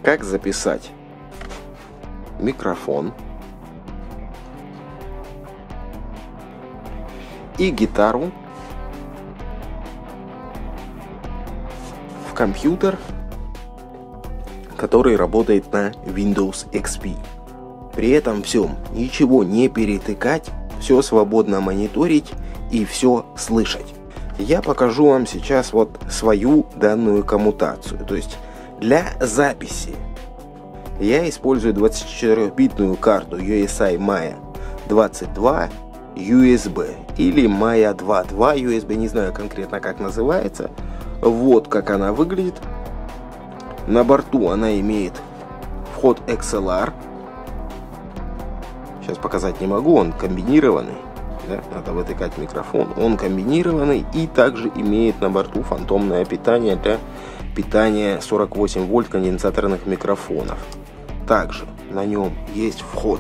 как записать микрофон и гитару в компьютер, который работает на Windows XP. При этом всем ничего не перетыкать, все свободно мониторить и все слышать. Я покажу вам сейчас вот свою данную коммутацию. То есть для записи я использую 24-битную карту USI Maya 22 USB или Maya 2.2 USB, не знаю конкретно как называется. Вот как она выглядит. На борту она имеет вход XLR. Сейчас показать не могу, он комбинированный. Да? Надо вытыкать микрофон. Он комбинированный и также имеет на борту фантомное питание для питания 48 вольт конденсаторных микрофонов. Также на нем есть вход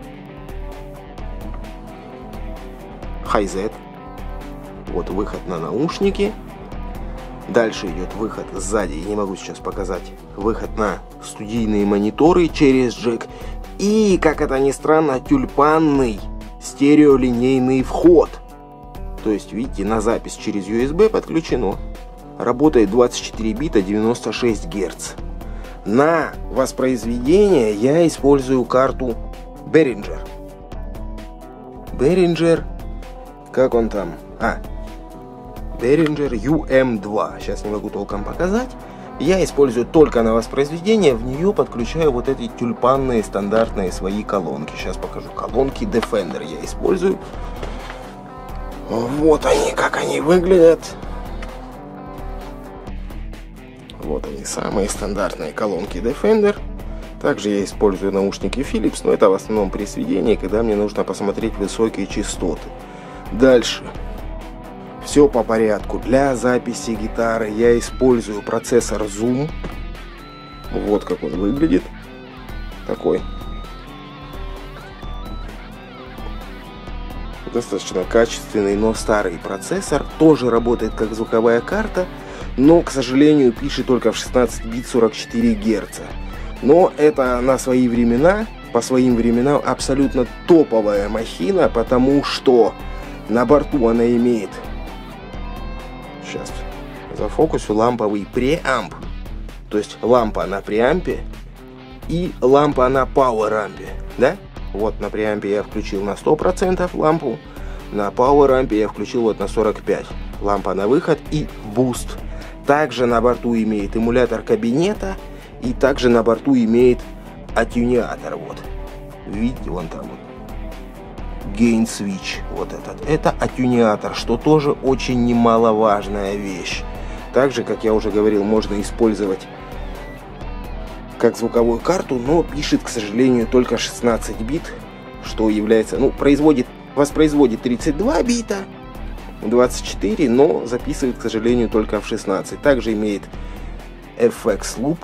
Hi-Z. Вот выход на наушники. Дальше идет выход сзади, я не могу сейчас показать, выход на студийные мониторы через джек. И, как это ни странно, тюльпанный стереолинейный вход. То есть, видите, на запись через USB подключено. Работает 24 бита 96 Гц. На воспроизведение я использую карту Behringer. Behringer, как он там? Behringer UM2. Сейчас не могу толком показать. Я использую только на воспроизведение. В нее подключаю вот эти тюльпанные стандартные свои колонки. Сейчас покажу. Колонки Defender я использую. Вот они, как они выглядят. Вот они, самые стандартные колонки Defender. Также я использую наушники Philips, но это в основном при сведении, когда мне нужно посмотреть высокие частоты. Дальше. Все по порядку. Для записи гитары я использую процессор Zoom. Вот как он выглядит. Такой. Достаточно качественный, но старый процессор. Тоже работает как звуковая карта, но, к сожалению, пишет только в 16 бит 44 Гц. Но это на свои времена, по своим временам, абсолютно топовая махина, потому что на борту она имеет, сейчас зафокусю, ламповый преамп. То есть лампа на преампе и лампа на пауэрампе. Да? Вот на преампе я включил на 100% лампу, на пауэрампе я включил вот на 45%. Лампа на выход и буст. Также на борту имеет эмулятор кабинета и также на борту имеет аттюнятор. Вот. Видите, вон там вот. Gain Switch, вот этот. Это аттюнятор, что тоже очень немаловажная вещь. Также, как я уже говорил, можно использовать как звуковую карту, но пишет, к сожалению, только 16 бит, что является, воспроизводит 32 бита, 24, но записывает, к сожалению, только в 16. Также имеет FX Loop,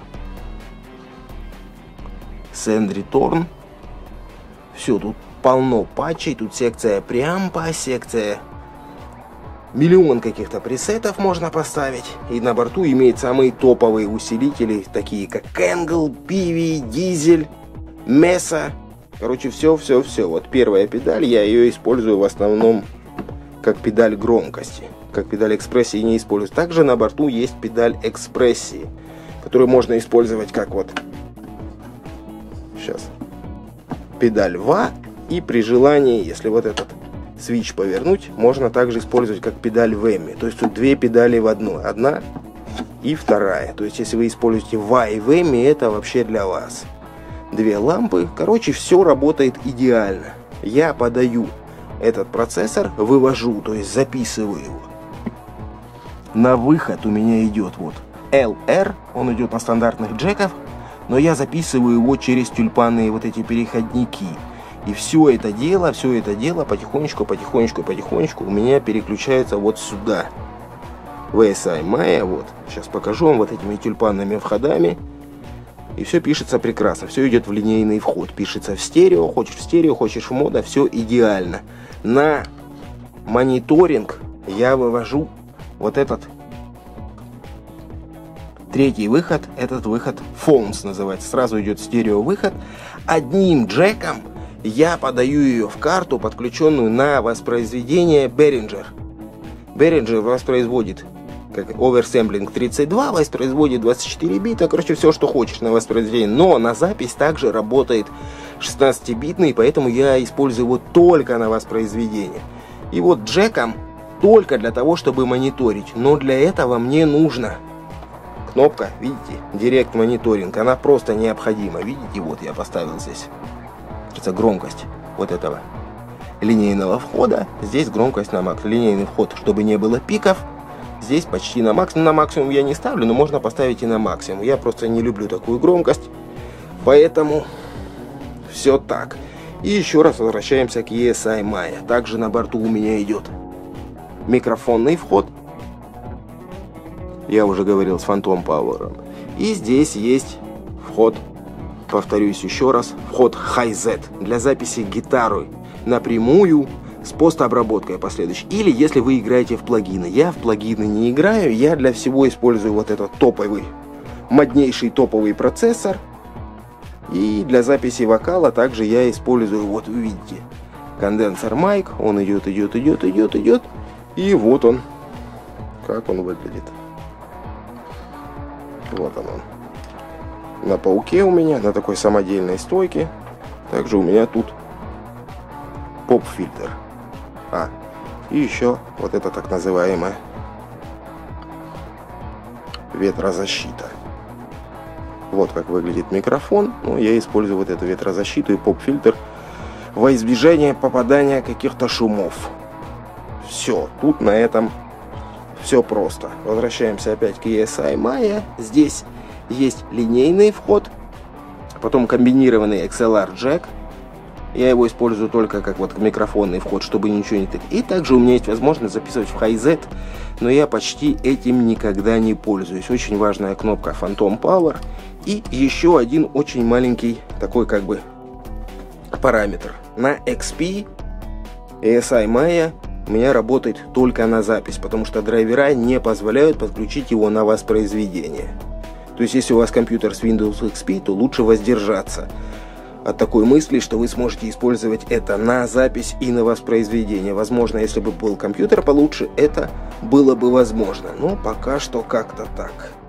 Send Return. Все, тут полно патчей, тут секция преампа, секция миллион каких-то пресетов можно поставить. И на борту имеет самые топовые усилители, такие как Angle, Pivi, Diesel, Mesa. Короче, все. Вот первая педаль, я ее использую в основном как педаль громкости. Как педаль экспрессии не использую. Также на борту есть педаль экспрессии, которую можно использовать как вот сейчас педаль ва. И при желании, если вот этот свич повернуть, можно также использовать как педаль в эмми. То есть тут две педали в одной. Одна и вторая. То есть если вы используете ва и в эмми, это вообще для вас. Две лампы. Короче, все работает идеально. Я подаю этот процессор, вывожу, то есть записываю его. На выход у меня идет вот LR. Он идет на стандартных джеках. Но я записываю его через тюльпанные вот эти переходники. И все это дело потихонечку у меня переключается вот сюда. VSI Maya, вот. Сейчас покажу вам вот этими тюльпанными входами. И все пишется прекрасно. Все идет в линейный вход. Пишется в стерео, хочешь в моно, все идеально. На мониторинг я вывожу вот этот Третий выход, этот выход Phones называется. Сразу идет стереовыход. Одним джеком я подаю ее в карту, подключенную на воспроизведение Behringer. Behringer воспроизводит как оверсэмплинг 32, воспроизводит 24 бита, короче, все, что хочешь на воспроизведение. Но на запись также работает 16-битный, поэтому я использую его только на воспроизведение. И вот джеком только для того, чтобы мониторить. Но для этого мне нужно кнопка, видите, Direct Monitoring. Она просто необходима. Видите, вот я поставил здесь громкость вот этого линейного входа. Здесь громкость на максимум. Линейный вход, чтобы не было пиков. Здесь почти на максимум. На максимум я не ставлю, но можно поставить и на максимум. Я просто не люблю такую громкость. Поэтому все так. И еще раз возвращаемся к ESI Maya. Также на борту у меня идет микрофонный вход. Я уже говорил, с Phantom Power. И здесь есть вход, повторюсь еще раз, вход Hi-Z для записи гитары напрямую с постобработкой последующей. Или если вы играете в плагины. Я в плагины не играю, я для всего использую вот этот топовый, моднейший топовый процессор. И для записи вокала также я использую, вот вы видите, конденсор майк. Он идет. И вот он, как он выглядит. Вот он. На пауке у меня, на такой самодельной стойке. Также у меня тут поп-фильтр. И еще вот это так называемая ветрозащита. Вот как выглядит микрофон. Ну, я использую вот эту ветрозащиту и поп-фильтр во избежание попадания каких-то шумов. Все, тут на этом все просто. Возвращаемся опять к ESI Maya. Здесь есть линейный вход, потом комбинированный XLR джек. Я его использую только как вот микрофонный вход, чтобы ничего не так. И также у меня есть возможность записывать в Hi-Z, но я почти этим никогда не пользуюсь. Очень важная кнопка Phantom Power. И еще один очень маленький такой как бы параметр. На XP ESI Maya у меня работает только на запись, потому что драйвера не позволяют подключить его на воспроизведение. То есть, если у вас компьютер с Windows XP, то лучше воздержаться от такой мысли, что вы сможете использовать это на запись и на воспроизведение. Возможно, если бы был компьютер получше, это было бы возможно. Но пока что как-то так.